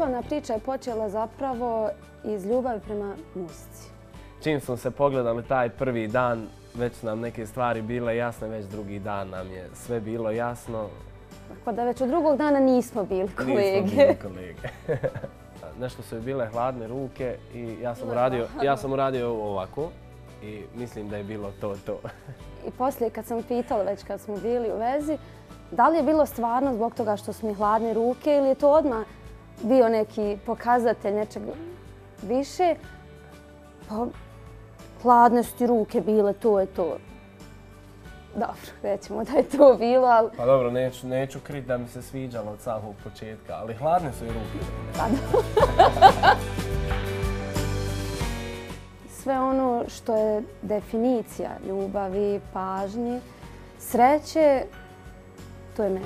ljubavna priča je počela zapravo iz ljubavi prema muzici. Čim smo se pogledali taj prvi dan, već su nam neke stvari bile jasne, već drugi dan nam je sve bilo jasno. Tako da već od drugog dana nismo bili kolege. Nismo bili kolege. Nešto su bile hladne ruke i ja sam uradio ovako i mislim da je bilo to. I poslije kad sam pitala već kad smo bili u vezi, da li je bilo stvarno zbog toga što su mi hladne ruke ili je to odmah bio neki pokazatelj nečeg više? Pa, hladne su ti ruke bile, to je to. Dobro, rećemo da je to bilo, ali... Pa dobro, neću kriti da mi se sviđalo od samog početka, ali hladne su i ruke. Sve ono što je definicija ljubavi, pažnje, sreće, to je meni.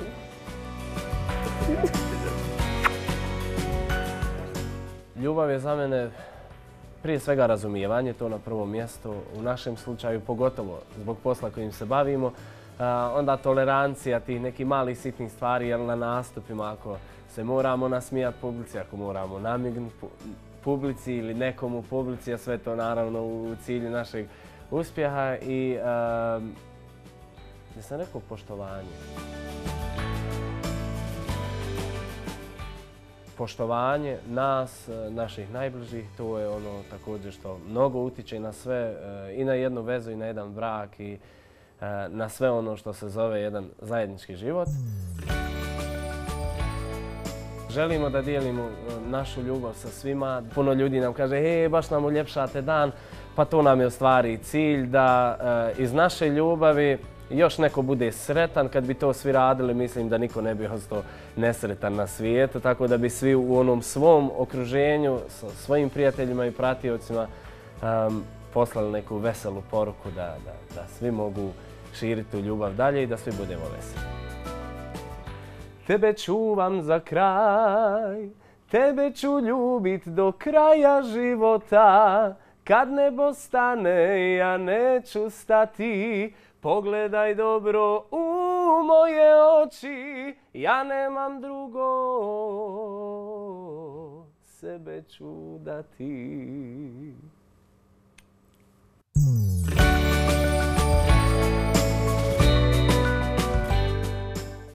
Ljubav je za mene prije svega razumijevanje, to na prvom mjestu. U našem slučaju pogotovo zbog posla kojim se bavimo. Onda tolerancija tih nekih malih sitnih stvari, jer na nastupima ako se moramo nasmijati publici, ako moramo namignuti publici ili nekom u publici, a sve to naravno u cilju našeg uspjeha i ja sam rekao poštovanje. Poštovanje nas, naših najbližih, to je ono također što mnogo utiče na sve, i na jednu vezu i na jedan brak i na sve ono što se zove jedan zajednički život. Želimo da dijelimo našu ljubav sa svima. Puno ljudi nam kaže, baš nam uljepšate dan, pa to nam je u stvari cilj da iz naše ljubavi još neko bude sretan. Kad bi to svi radili, mislim da niko ne bi ostao nesretan na svijetu. Tako da bi svi u onom svom okruženju, sa svojim prijateljima i pratiocima poslali neku veselu poruku da svi mogu širiti tu ljubav dalje i da svi budemo veseli. Tebe čuvam za kraj, tebe ću ljubit do kraja života. Kad nebo stane, ja neću stati. Pogledaj dobro u moje oči, ja nemam drugo, sebe ću dati.